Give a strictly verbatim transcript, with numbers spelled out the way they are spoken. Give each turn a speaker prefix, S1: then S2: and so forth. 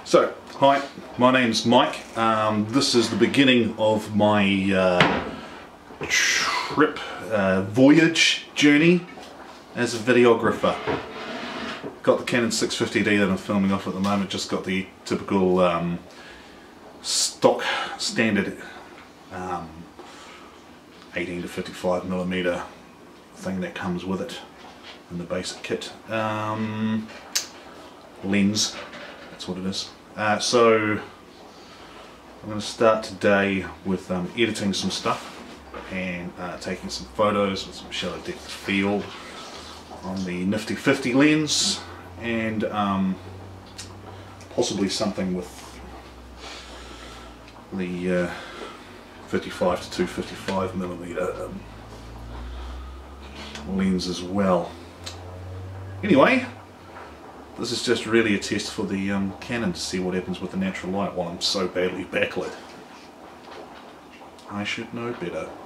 S1: So, hi, my name's Mike. Um, this is the beginning of my uh, trip, uh, voyage journey as a videographer. Got the Canon six fifty D that I'm filming off at the moment, just got the typical um, stock standard um, eighteen to fifty-five millimeter thing that comes with it in the basic kit. Um, lens, that's what it is. Uh, so I'm going to start today with um, editing some stuff and uh, taking some photos with some shallow depth of field on the nifty fifty lens, and um, possibly something with the uh, fifty-five to two fifty-five millimeter um, lens as well. Anyway, this is just really a test for the um, Canon to see what happens with the natural light while I'm so badly backlit. I should know better.